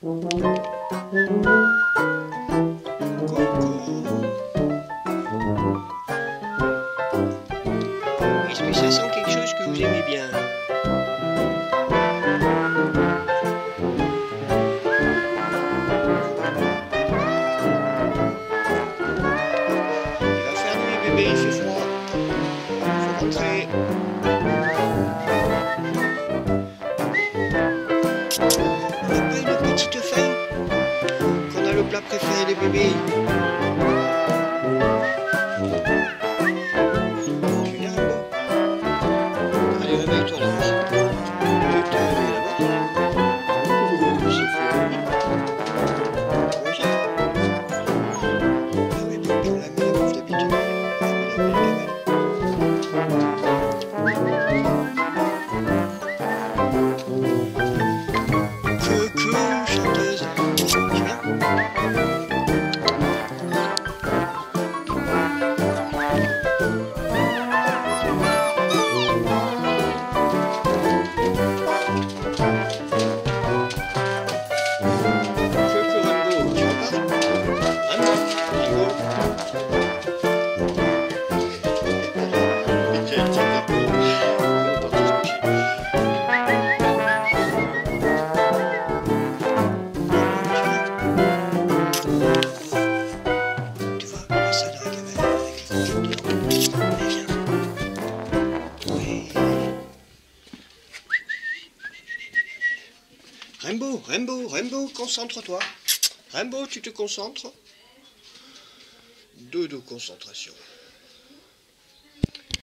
Est-ce que ça sent quelque chose que vous aimez bien? Il va faire nuit, bébé, il fait froid. Faut rentrer. On n'a pas une petite feuille qu'on a le plat préféré des bébés? Tu viens, Rambo? Allez, réveille-toi là. Tu te réveilles là-bas? C'est fait. Bonjour. Ah oui, bébé, on l'a mis la bouffe d'habitude. Coucou, chanteuse. Tu viens? Coucou Rambo, tu vas pas? Rambo, Rambo. Tiens, tiens, Rambo. On va partir se coucher. Tu vois, on met ça dans la cabane avec les coquilles dedans. Allez, viens. Oui. Rambo, Rambo, Rambo, concentre-toi. Rambo, tu te concentres. Dodo, concentration.